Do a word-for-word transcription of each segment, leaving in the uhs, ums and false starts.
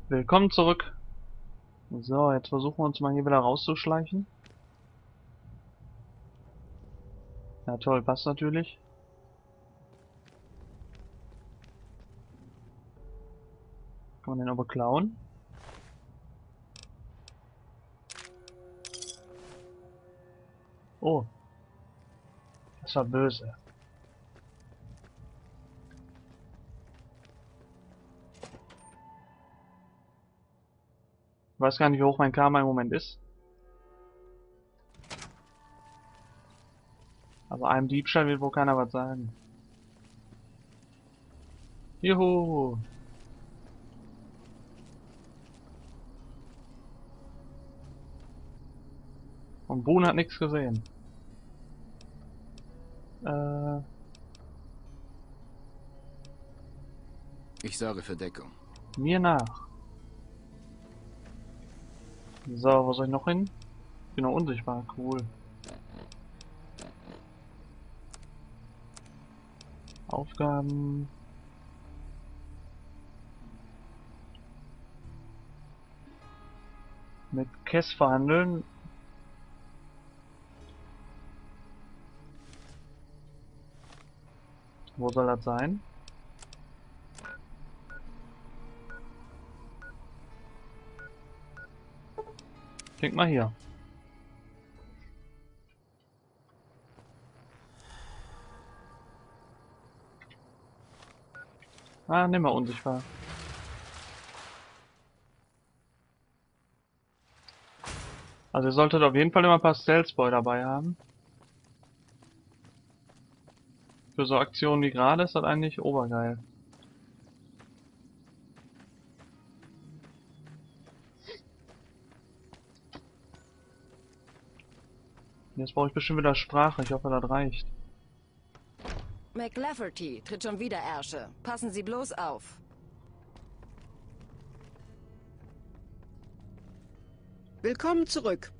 Willkommen zurück. So, jetzt versuchen wir uns mal hier wieder rauszuschleichen. Ja toll, passt natürlich. Kann man den aber klauen? Oh, das war böse. Ich weiß gar nicht, wie hoch mein Karma im Moment ist. Aber einem Diebstahl will wohl keiner was sagen. Juhu! Und Boone hat nichts gesehen. Äh, Ich sorge für Deckung. mir nach. So, wo soll ich noch hin? Ich bin noch unsichtbar, cool. Aufgaben. Mit Kess verhandeln. Wo soll das sein? Ich denk mal hier. Ah, nimm mal unsichtbar. Also ihr solltet auf jeden Fall immer ein paar Stealth-Boy dabei haben. Für so Aktionen wie gerade ist das eigentlich obergeil. Jetzt brauche ich bestimmt wieder Sprache. Ich hoffe, das reicht. McLafferty tritt schon wieder Ärsche. Passen Sie bloß auf. Willkommen zurück.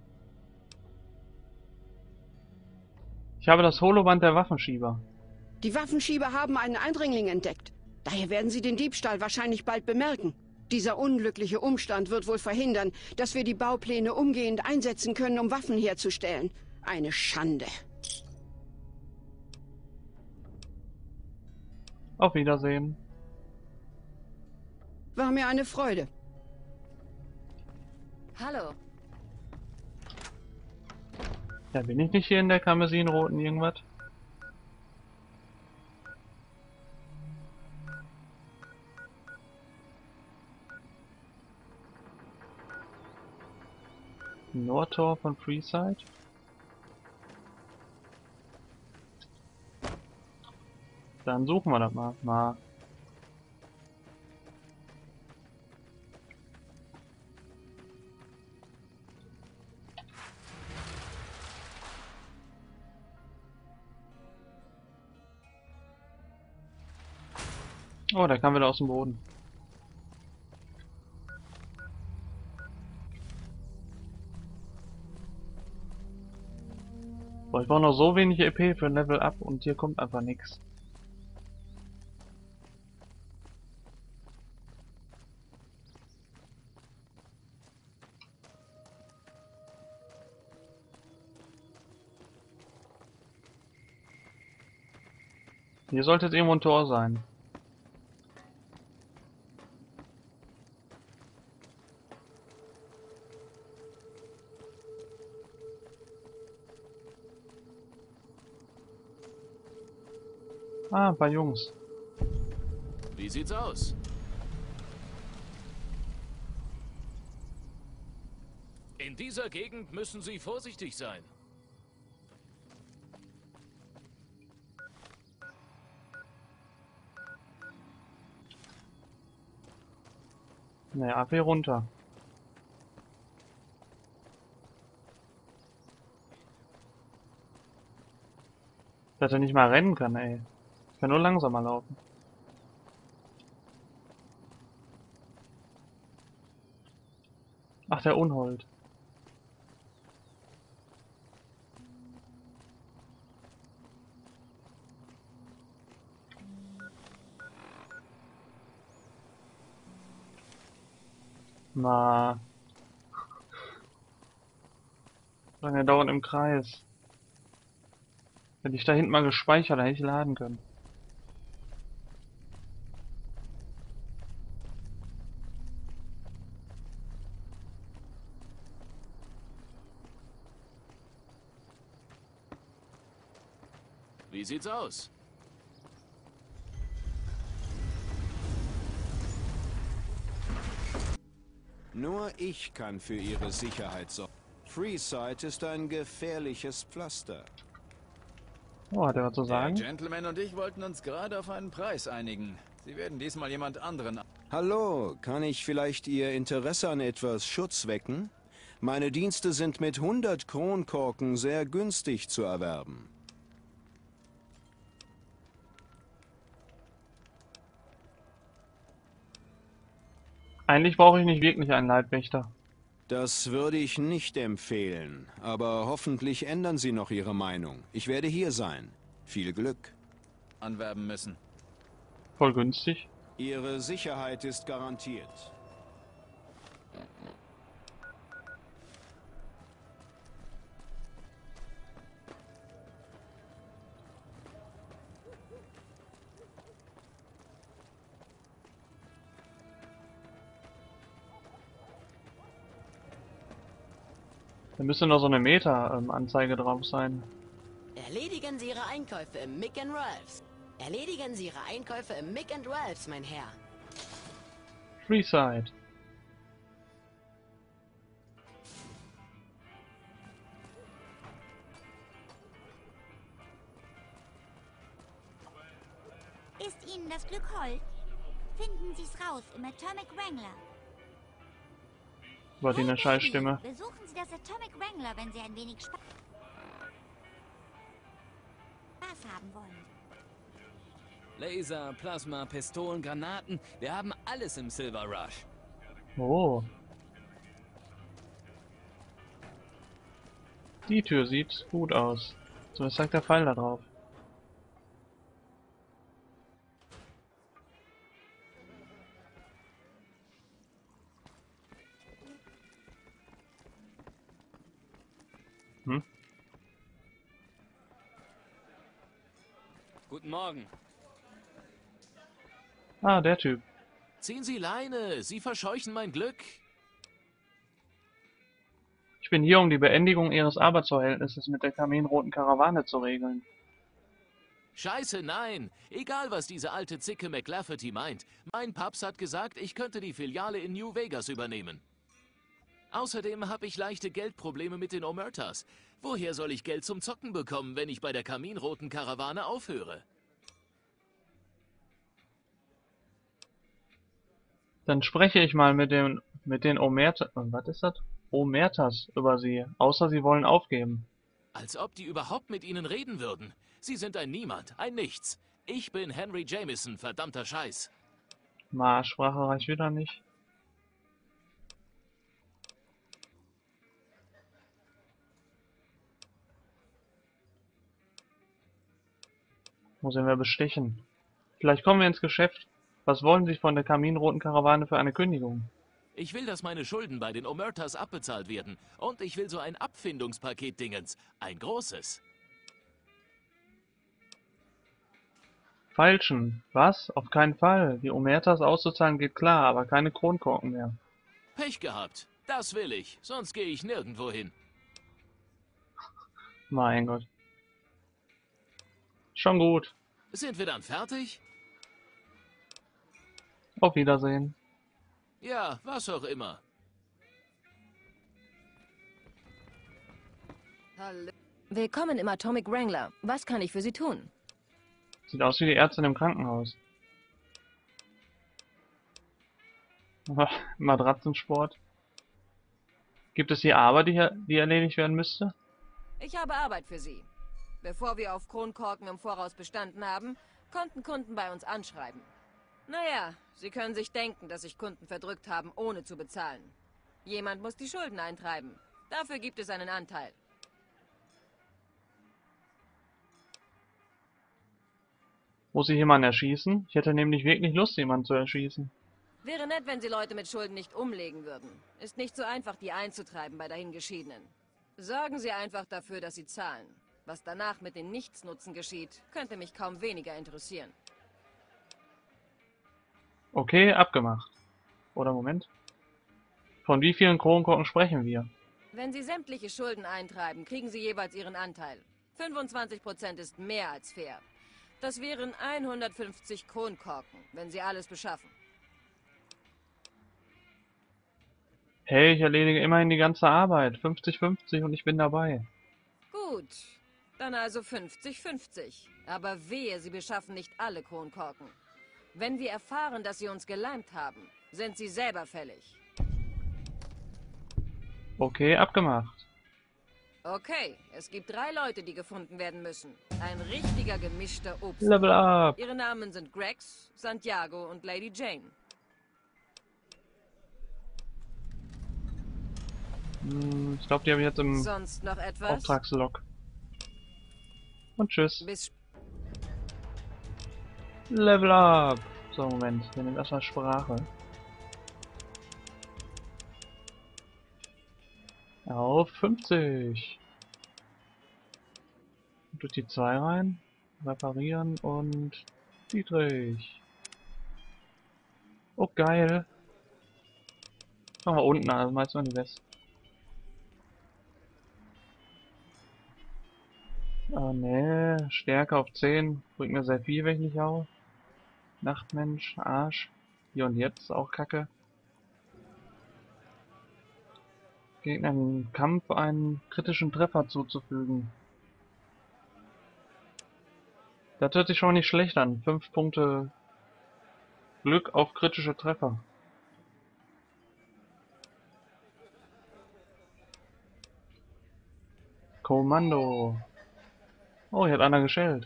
Ich habe das Holoband der Waffenschieber. Die Waffenschieber haben einen Eindringling entdeckt. Daher werden sie den Diebstahl wahrscheinlich bald bemerken. Dieser unglückliche Umstand wird wohl verhindern, dass wir die Baupläne umgehend einsetzen können, um Waffen herzustellen. Eine Schande. Auf Wiedersehen. War mir eine Freude. Hallo. Ja, bin ich nicht hier in der Karmesinroten irgendwas? Nordtor von Freeside? Dann suchen wir das mal. mal. Oh, der kam wieder aus dem Boden. Boah, ich brauche noch so wenig E P für ein Level Up und hier kommt einfach nichts. Hier sollte jetzt irgendwo ein Tor sein. Ah, ein paar Jungs. Wie sieht's aus? In dieser Gegend müssen Sie vorsichtig sein. Ne, A P runter. Dass er nicht mal rennen kann, ey. Ich kann nur langsamer laufen. Ach, der Unhold. Na, lange dauernd im Kreis. Hätte ich da hinten mal gespeichert, dann hätte ich laden können. Wie sieht's aus? Nur ich kann für ihre Sicherheit sorgen. Freeside ist ein gefährliches Pflaster. Oh, hat er was zu Der sagen? Gentleman und ich wollten uns gerade auf einen Preis einigen. Sie werden diesmal jemand anderen... Hallo, kann ich vielleicht Ihr Interesse an etwas Schutz wecken? Meine Dienste sind mit hundert Kronkorken sehr günstig zu erwerben. Eigentlich brauche ich nicht wirklich einen Leibwächter. Das würde ich nicht empfehlen, aber hoffentlich ändern Sie noch Ihre Meinung. Ich werde hier sein. Viel Glück. anwerben müssen. Voll günstig. Ihre Sicherheit ist garantiert. Da müsste noch so eine Meta-Anzeige drauf sein. Erledigen Sie Ihre Einkäufe im Mick and Ralphs. Erledigen Sie Ihre Einkäufe im Mick and Ralphs, mein Herr. Freeside. Ist Ihnen das Glück hold? Finden Sie es raus im Atomic Wrangler. War die eine Hey, Scheißstimme. Baby, besuchen Sie das Atomic Wrangler, wenn Sie ein wenig Spaß haben wollen. Laser, Plasma, Pistolen, Granaten. Wir haben alles im Silver Rush. Oh. Die Tür sieht gut aus. So, was sagt der Pfeil da drauf? Hm? Guten Morgen. Ah, der Typ. Ziehen Sie Leine, Sie verscheuchen mein Glück. Ich bin hier, um die Beendigung Ihres Arbeitsverhältnisses mit der kaminroten Karawane zu regeln. Scheiße, nein. Egal, was diese alte Zicke McLafferty meint. Mein Paps hat gesagt, ich könnte die Filiale in New Vegas übernehmen. Außerdem habe ich leichte Geldprobleme mit den Omertas. Woher soll ich Geld zum Zocken bekommen, wenn ich bei der kaminroten Karawane aufhöre? Dann spreche ich mal mit den mit den Omerta, was ist das? Omertas über sie, außer sie wollen aufgeben. Als ob die überhaupt mit Ihnen reden würden. Sie sind ein Niemand, ein Nichts. Ich bin Henry Jameson, verdammter Scheiß. Ma, Sprache reicht wieder nicht. Muss ihn wir bestechen. Vielleicht kommen wir ins Geschäft. Was wollen Sie von der kaminroten Karawane für eine Kündigung? Ich will, dass meine Schulden bei den Omertas abbezahlt werden. Und ich will so ein Abfindungspaket-Dingens. Ein großes. Falschen. Was? Auf keinen Fall. Die Omertas auszuzahlen geht klar, aber keine Kronkorken mehr. Pech gehabt. Das will ich. Sonst gehe ich nirgendwo hin. Mein Gott. Schon gut. Sind wir dann fertig? Auf Wiedersehen. Ja, was auch immer. Hallo. Willkommen im Atomic Wrangler. Was kann ich für Sie tun? Sieht aus wie die Ärztin im Krankenhaus. Matratzensport. Gibt es hier Arbeit, die, hier- die erledigt werden müsste? Ich habe Arbeit für Sie. Bevor wir auf Kronkorken im Voraus bestanden haben, konnten Kunden bei uns anschreiben. Naja, Sie können sich denken, dass sich Kunden verdrückt haben, ohne zu bezahlen. Jemand muss die Schulden eintreiben. Dafür gibt es einen Anteil. Muss ich jemanden erschießen? Ich hätte nämlich wirklich Lust, jemanden zu erschießen. Wäre nett, wenn Sie Leute mit Schulden nicht umlegen würden. Ist nicht so einfach, die einzutreiben bei Dahingeschiedenen. Sorgen Sie einfach dafür, dass Sie zahlen. Was danach mit den Nichtsnutzen geschieht, könnte mich kaum weniger interessieren. Okay, abgemacht. Oder Moment. Von wie vielen Kronkorken sprechen wir? Wenn Sie sämtliche Schulden eintreiben, kriegen Sie jeweils Ihren Anteil. fünfundzwanzig Prozent ist mehr als fair. Das wären hundertfünfzig Kronkorken, wenn Sie alles beschaffen. Hey, ich erledige immerhin die ganze Arbeit. fünfzig fünfzig und ich bin dabei. Gut, dann also fünfzig fünfzig. Aber wehe, Sie beschaffen nicht alle Kronkorken. Wenn wir erfahren, dass Sie uns geleimt haben, sind Sie selber fällig. Okay, abgemacht. Okay, es gibt drei Leute, die gefunden werden müssen. Ein richtiger gemischter Obst. Level up. Ihre Namen sind Grex, Santiago und Lady Jane. Hm, ich glaube, die habe ich jetzt im Sonst noch etwas? Auftragslog. Und tschüss. Bis Level up. So, Moment. Wir nehmen erstmal Sprache. Auf fünfzig. Durch die zwei rein. Reparieren und Dietrich. Oh, geil. Fangen wir unten an, also meist mal die West. Oh ne, Stärke auf zehn. Bringt mir sehr viel, wenn ich nicht hau. Nachtmensch, Arsch. Hier und jetzt auch Kacke. Gegnern im Kampf einen kritischen Treffer zuzufügen. Das hört sich schon nicht schlecht an. fünf Punkte Glück auf kritische Treffer. Kommando. Oh, hier hat einer geschellt.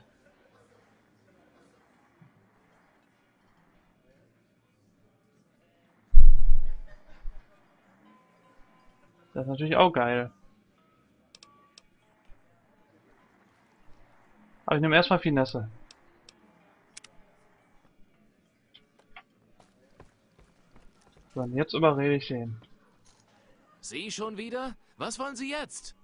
Das ist natürlich auch geil. Aber ich nehme erstmal Finesse. So, und jetzt überrede ich den. Sie schon wieder? Was wollen Sie jetzt?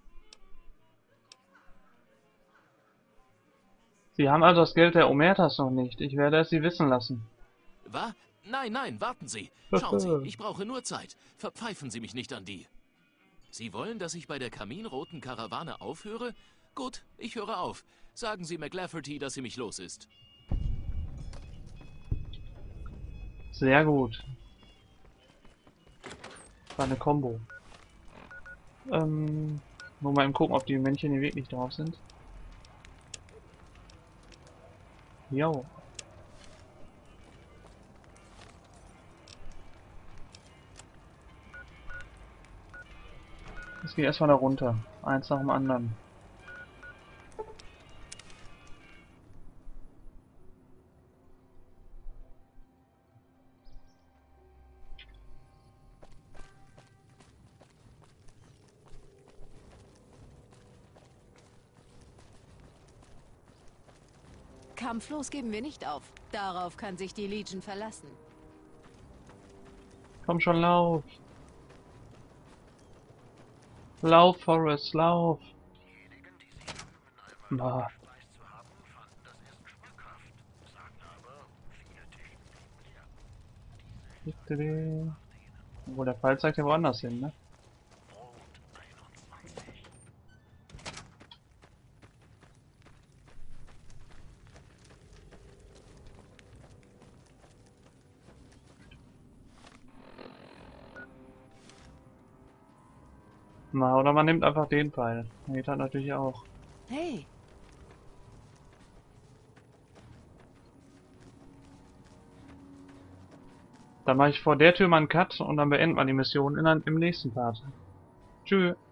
Sie haben also das Geld der Omertas noch nicht. Ich werde es Sie wissen lassen. Was? Nein, nein, warten Sie. Schauen Sie, ich brauche nur Zeit. Verpfeifen Sie mich nicht an die. Sie wollen, dass ich bei der kaminroten Karawane aufhöre? Gut, ich höre auf. Sagen Sie McLafferty, dass sie mich los ist. Sehr gut. War eine Combo. Ähm, nur mal eben gucken, ob die Männchen hier wirklich drauf sind. Jo. Jetzt geht erstmal da runter. Eins nach dem anderen. Kampflos geben wir nicht auf. Darauf kann sich die Legion verlassen. Komm schon, lauf! Lauf, Forrest, lauf! Na. Obwohl, der Pfeil zeigt ja woanders hin, ne? Na, oder man nimmt einfach den Pfeil. Geht halt natürlich auch. Hey! Dann mache ich vor der Tür mal einen Cut und dann beenden wir die Mission in, im nächsten Part. Tschüss.